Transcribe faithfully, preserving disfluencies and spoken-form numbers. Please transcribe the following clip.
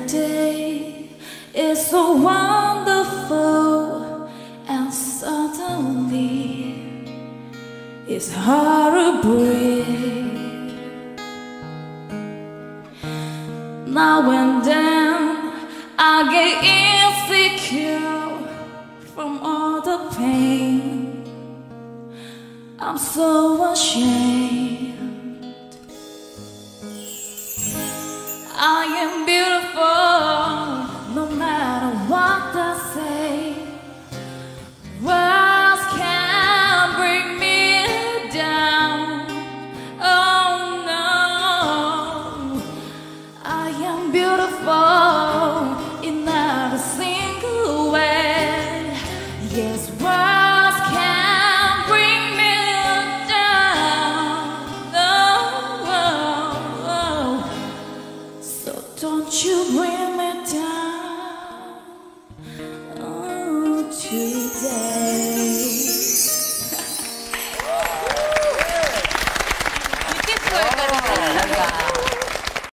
day is so wonderful, and suddenly it's hard to breathe. Now and then I get insecure from all the pain. I'm so ashamed. I am beautiful, no matter what they say. Words can't bring me down. Oh no, I am beautiful in every single way. Yes, words can't bring me down. Oh, so don't you bring me down. Oh, today.